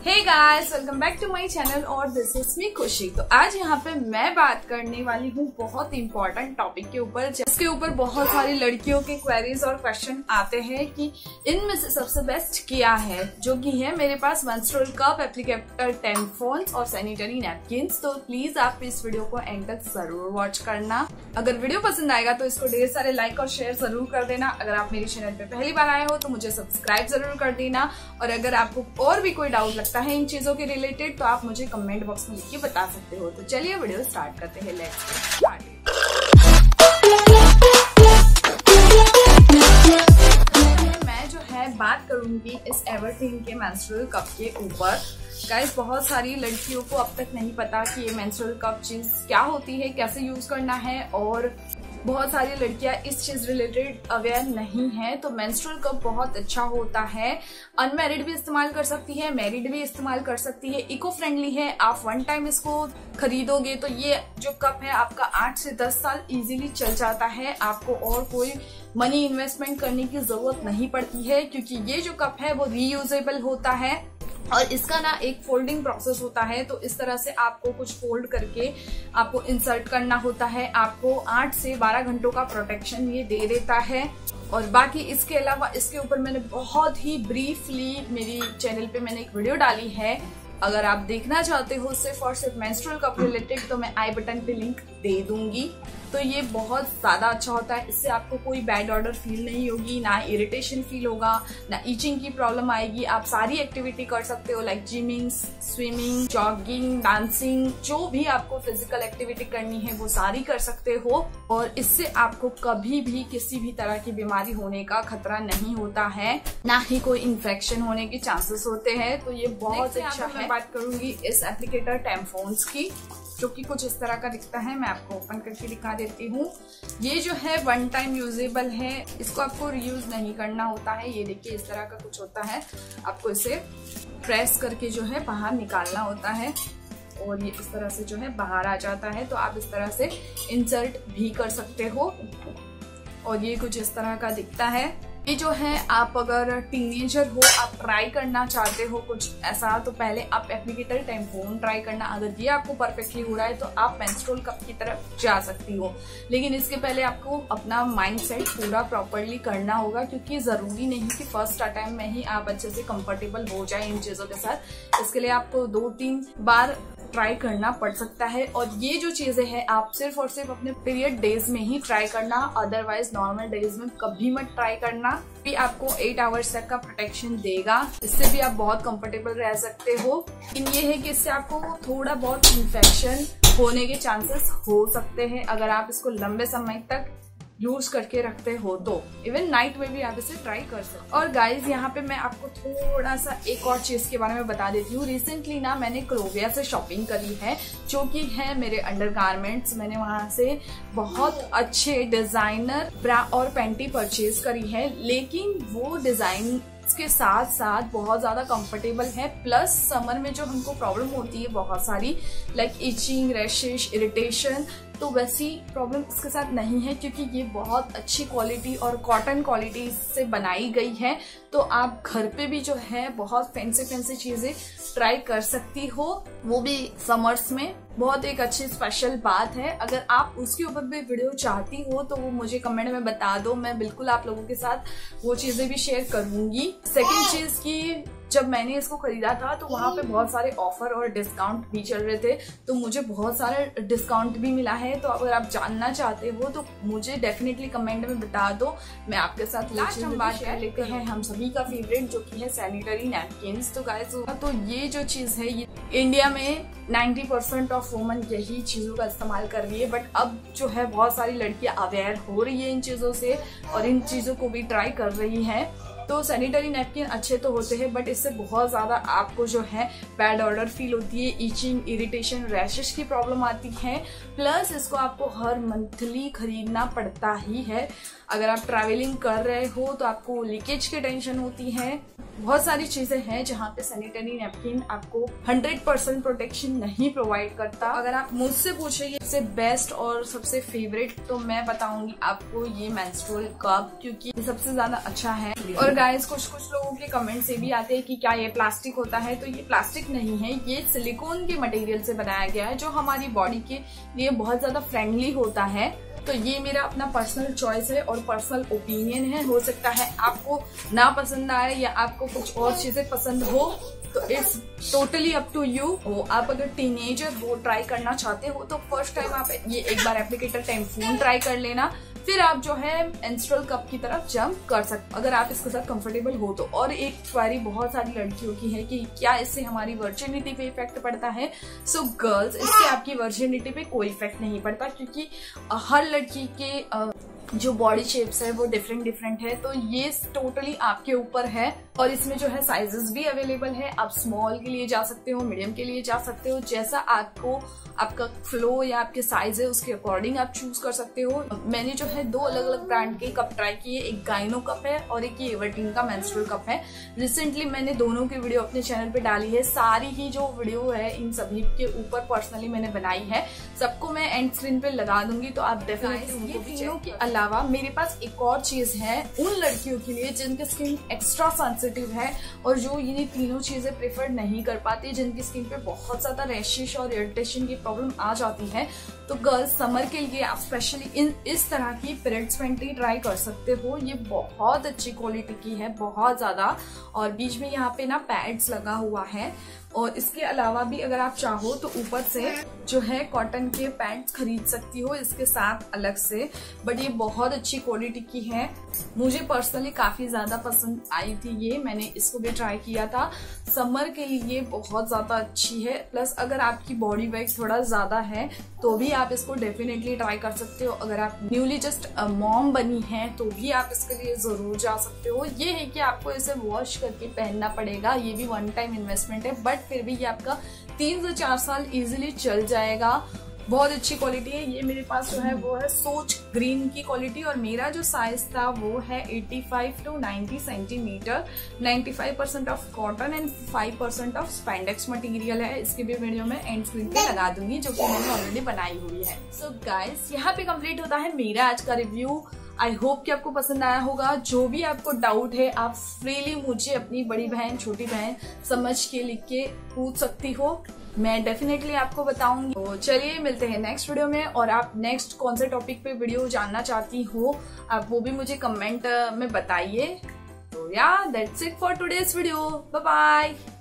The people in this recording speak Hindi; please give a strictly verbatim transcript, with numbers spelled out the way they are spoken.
Hey guys, welcome back to my channel और दिस इज मी खुशी। तो आज यहाँ पे मैं बात करने वाली हूँ बहुत इंपॉर्टेंट टॉपिक के ऊपर, जिसके ऊपर बहुत सारी लड़कियों के क्वेरीज और क्वेश्चन आते हैं कि इनमें से सबसे बेस्ट क्या है, जो कि है मेरे पास मेंस्ट्रुअल कप, एप्लीकेटर टैम्पॉन्स और सैनिटरी नैपकिन्स। तो प्लीज आप इस वीडियो को एंड तक जरूर वॉच करना। अगर वीडियो पसंद आएगा तो इसको ढेर सारे लाइक और शेयर जरूर कर देना। अगर आप मेरे चैनल पे पहली बार आए हो तो मुझे सब्सक्राइब जरूर कर देना। और अगर आपको और भी कोई डाउट लगता है इन चीजों के रिलेटेड तो आप मुझे कमेंट बॉक्स में लिख के बता सकते हो। तो चलिए वीडियो स्टार्ट करते हैं। Let's start. मैं जो है बात करूंगी इस एवरथिंग के मेंस्ट्रुअल कप के ऊपर। गाइस, बहुत सारी लड़कियों को अब तक नहीं पता कि ये मेंस्ट्रुअल कप चीज क्या होती है, कैसे यूज करना है, और बहुत सारी लड़कियां इस चीज रिलेटेड अवेयर नहीं है। तो मेंस्ट्रुअल कप बहुत अच्छा होता है। अनमैरिड भी इस्तेमाल कर सकती है, मैरिड भी इस्तेमाल कर सकती है, इको फ्रेंडली है। आप वन टाइम इसको खरीदोगे तो ये जो कप है आपका आठ से दस साल इजीली चल जाता है। आपको और कोई मनी इन्वेस्टमेंट करने की जरूरत नहीं पड़ती है, क्योंकि ये जो कप है वो रीयूजेबल होता है और इसका ना एक फोल्डिंग प्रोसेस होता है। तो इस तरह से आपको कुछ फोल्ड करके आपको इंसर्ट करना होता है। आपको आठ से बारह घंटों का प्रोटेक्शन ये दे देता है। और बाकी इसके अलावा इसके ऊपर मैंने बहुत ही ब्रीफली मेरी चैनल पे मैंने एक वीडियो डाली है। अगर आप देखना चाहते हो सिर्फ और सिर्फ मेंस्ट्रुअल कप रिलेटेड तो मैं आई बटन पे लिंक दे दूंगी। तो ये बहुत ज्यादा अच्छा होता है। इससे आपको कोई बैड ऑर्डर फील नहीं होगी, ना इरिटेशन फील होगा, ना ईचिंग की प्रॉब्लम आएगी। आप सारी एक्टिविटी कर सकते हो, like gymming, swimming, jogging, dancing, जो भी आपको फिजिकल एक्टिविटी करनी है वो सारी कर सकते हो। और इससे आपको कभी भी किसी भी तरह की बीमारी होने का खतरा नहीं होता है, ना ही कोई इन्फेक्शन होने के चांसेस होते हैं। तो ये बहुत अच्छा है। मैं बात करूंगी इस एप्लीकेटर टैम्पॉन्स की, जो कि कुछ इस तरह का दिखता है। मैं आपको ओपन करके दिखा देती हूँ। ये जो है वन टाइम यूजेबल है, इसको आपको रीयूज नहीं करना होता है। ये देखिए इस तरह का कुछ होता है। आपको इसे प्रेस करके जो है बाहर निकालना होता है और ये इस तरह से जो है बाहर आ जाता है। तो आप इस तरह से इंसर्ट भी कर सकते हो और ये कुछ इस तरह का दिखता है। ये जो है आप अगर टीनेजर हो, आप ट्राई करना चाहते हो कुछ ऐसा, तो पहले आप एप्लीकेटर टैम्पॉन ट्राई करना। अगर ये आपको परफेक्टली हो रहा है तो आप मेंस्ट्रुअल कप की तरफ जा सकती हो। लेकिन इसके पहले आपको अपना माइंडसेट पूरा प्रॉपरली करना होगा, क्योंकि जरूरी नहीं कि फर्स्ट अटेम्प्ट में ही आप अच्छे से कंफर्टेबल हो जाए इन चीजों के साथ। इसके लिए आपको दो तीन बार ट्राई करना पड़ सकता है। और ये जो चीजें हैं आप सिर्फ और सिर्फ अपने पीरियड डेज में ही ट्राई करना, अदरवाइज नॉर्मल डेज में कभी मत ट्राई करना। भी आपको एट आवर्स तक का प्रोटेक्शन देगा, इससे भी आप बहुत कंफर्टेबल रह सकते हो। लेकिन ये है कि इससे आपको थोड़ा बहुत इन्फेक्शन होने के चांसेस हो सकते हैं अगर आप इसको लंबे समय तक यूज करके रखते हो तो। इवन नाइट में भी आप इसे ट्राई कर सकते हो। और गाइज, यहाँ पे मैं आपको थोड़ा सा एक और चीज के बारे में बता देती हूँ। रिसेंटली ना मैंने क्लोविया से शॉपिंग करी है, जो कि है मेरे अंडरगारमेंट्स। मैंने वहां से बहुत अच्छे डिजाइनर ब्रा और पैंटी परचेज करी है, लेकिन वो डिजाइन के साथ साथ बहुत ज्यादा कंफर्टेबल है। प्लस समर में जो हमको प्रॉब्लम होती है बहुत सारी, लाइक इचिंग, रैशेस, इरिटेशन, तो वैसी प्रॉब्लम इसके साथ नहीं है, क्योंकि ये बहुत अच्छी क्वालिटी और कॉटन क्वालिटी से बनाई गई है। तो आप घर पे भी जो है बहुत फैंसी फैंसी चीजें ट्राई कर सकती हो, वो भी समर्स में। बहुत एक अच्छी स्पेशल बात है। अगर आप उसके ऊपर भी वीडियो चाहती हो तो वो मुझे कमेंट में बता दो, मैं बिल्कुल आप लोगों के साथ वो चीजें भी शेयर करूंगी। सेकंड चीज की, जब मैंने इसको खरीदा था तो वहां पे बहुत सारे ऑफर और डिस्काउंट भी चल रहे थे, तो मुझे बहुत सारा डिस्काउंट भी मिला है। तो अगर आप जानना चाहते हो तो मुझे डेफिनेटली कमेंट में बता दो, मैं आपके साथ लास्ट हम बात कर लेते हैं हम सभी का फेवरेट, जो कि है सैनिटरी नैपकिन्स। तो गाइस, तो ये जो चीज है ये इंडिया में नाइन्टी परसेंट ऑफ वुमन यही चीजों का इस्तेमाल कर रही है। बट अब जो है बहुत सारी लड़कियां अवेयर हो रही है इन चीजों से और इन चीजों को भी ट्राई कर रही है। तो सैनिटरी नैपकिन अच्छे तो होते हैं, बट इससे बहुत ज्यादा आपको जो है बैड ऑर्डर फील होती है, ईचिंग, इरिटेशन, रैशेस की प्रॉब्लम आती है। प्लस इसको आपको हर मंथली खरीदना पड़ता ही है। अगर आप ट्रैवलिंग कर रहे हो तो आपको लीकेज की टेंशन होती है। बहुत सारी चीजें हैं जहाँ पे सैनिटरी नैपकिन आपको हंड्रेड परसेंट प्रोटेक्शन नहीं प्रोवाइड करता। अगर आप मुझसे पूछे सबसे बेस्ट और सबसे फेवरेट, तो मैं बताऊंगी आपको ये मेंस्ट्रुअल कप, क्योंकि ये सबसे ज्यादा अच्छा है। और गाइस, कुछ कुछ लोगों के कमेंट से भी आते हैं कि क्या ये प्लास्टिक होता है, तो ये प्लास्टिक नहीं है, ये सिलिकॉन के मटेरियल से बनाया गया है जो हमारी बॉडी के लिए बहुत ज्यादा फ्रेंडली होता है। तो ये मेरा अपना पर्सनल चॉइस है और पर्सनल ओपिनियन है। हो सकता है आपको ना पसंद आए या आपको कुछ और चीजें पसंद हो, तो it's totally up to you. आप अगर टीनेजर हो, ट्राई करना चाहते हो, तो फर्स्ट टाइम आप ये एक बार एप्लीकेटर टेम्पून ट्राई कर लेना, फिर आप जो है मेंस्ट्रुअल कप की तरफ जंप कर सकते अगर आप इसके साथ कंफर्टेबल हो तो। और एक क्वेरी बहुत सारी लड़कियों की है कि क्या इससे हमारी वर्जिनिटी पे इफेक्ट पड़ता है। सो so, गर्ल्स, इससे आपकी वर्जिनिटी पे कोई इफेक्ट नहीं पड़ता, क्योंकि हर लड़की के जो बॉडी शेप्स है वो डिफरेंट डिफरेंट है। तो ये टोटली आपके ऊपर है। और इसमें जो है साइजेस भी अवेलेबल है। आप स्मॉल के लिए जा सकते हो, मीडियम के लिए जा सकते हो, जैसा आपको आपका फ्लो या आपके साइज है उसके अकॉर्डिंग आप चूज कर सकते हो। मैंने जो है दो अलग अलग ब्रांड के कप ट्राई किए, एक गाइनो कप है और एक ये एवर्टीन का मेंस्ट्रुअल कप है। रिसेंटली मैंने दोनों की वीडियो अपने चैनल पे डाली है। सारी ही जो वीडियो है इन सभी के ऊपर पर्सनली मैंने बनाई है, सबको मैं एंड स्क्रीन पे लगा दूंगी, तो आप डेफिनेटली ये तीनों के अलावा मेरे पास एक और चीज है उन लड़कियों के लिए जिनकी स्किन एक्स्ट्रा सेंसिटिव है और जो ये तीनों चीजें प्रेफर नहीं कर पाती, जिनकी स्किन पे बहुत ज्यादा रैशेस और इरिटेशन की प्रॉब्लम आ जाती है। तो गर्ल्स, समर के लिए आप स्पेशली इन इस तरह की पीरियड्स पैंटी ट्राई कर सकते हो। ये बहुत अच्छी क्वालिटी की है, बहुत ज्यादा, और बीच में यहाँ पे ना पैड्स लगा हुआ है। और इसके अलावा भी अगर आप चाहो तो ऊपर से जो है कॉटन के पैंट्स खरीद सकती हो इसके साथ अलग से। बट ये बहुत अच्छी क्वालिटी की है, मुझे पर्सनली काफी ज्यादा पसंद आई थी ये, मैंने इसको भी ट्राई किया था। समर के लिए बहुत ज्यादा अच्छी है। प्लस अगर आपकी बॉडी वेट थोड़ा ज्यादा है तो भी आप इसको डेफिनेटली ट्राई कर सकते हो। अगर आप न्यूली जस्ट मॉम बनी है तो भी आप इसके लिए जरूर जा सकते हो। ये है कि आपको इसे वॉश करके पहनना पड़ेगा, ये भी वन टाइम इन्वेस्टमेंट है, बट फिर भी ये आपका तीन से चार साल इजीली चल जाएगा। बहुत अच्छी क्वालिटी है। ये मेरे पास जो है वो है सोच ग्रीन की क्वालिटी, और मेरा जो साइज था वो है पचासी टू नब्बे सेंटीमीटर। पचानवे percent of cotton and five percent of spandex material है। इसकी भी वीडियो में एंड स्क्रीन पे लगा दूंगी, जो कि मैंने ऑलरेडी बनाई हुई है। सो गाइस, यहाँ पे कंप्लीट होता है मेरा आज का रिव्यू। आई होप कि आपको पसंद आया होगा। जो भी आपको डाउट है आप फ्रीली मुझे अपनी बड़ी बहन, छोटी बहन समझ के लिख के पूछ सकती हो, मैं डेफिनेटली आपको बताऊंगी। तो चलिए मिलते हैं नेक्स्ट वीडियो में। और आप नेक्स्ट कौन से टॉपिक पे वीडियो जानना चाहती हो आप वो भी मुझे कमेंट में बताइए। तो या that's it for today's video. Bye bye.